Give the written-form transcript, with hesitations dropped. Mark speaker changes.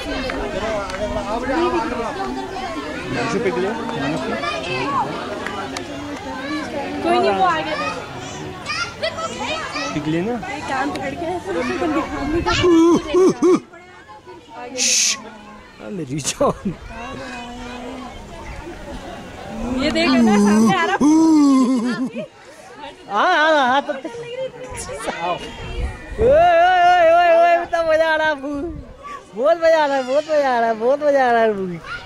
Speaker 1: कोई नहीं, वो आ गया
Speaker 2: पिघले ना
Speaker 1: कान पकड़ के
Speaker 2: मेरी जान।
Speaker 1: ये देख ना सामने आ रहा।
Speaker 2: हाँ तो ओए मजा आ रहा, बहुत मजा आ रहा है, बहुत मजा आ रहा है, बहुत मजा आ रहा है।